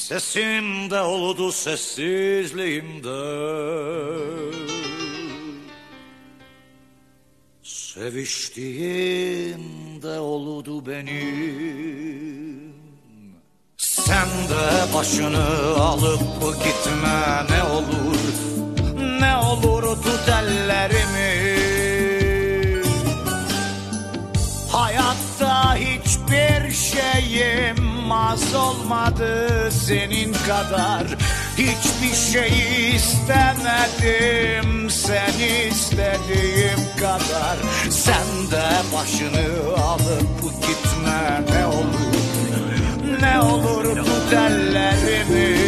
Sesimde oldu sessizliğimde, seviştiğimde oldu benim. Sen de başını alıp gitme, ne olur, ne olur tut ellerimi. Hayatta hiçbir şeyim az olmadı senin kadar. Hiçbir şey istemedim seni istediğim kadar. Sen de başını alıp gitme, ne olur, ne olur tut ellerimi.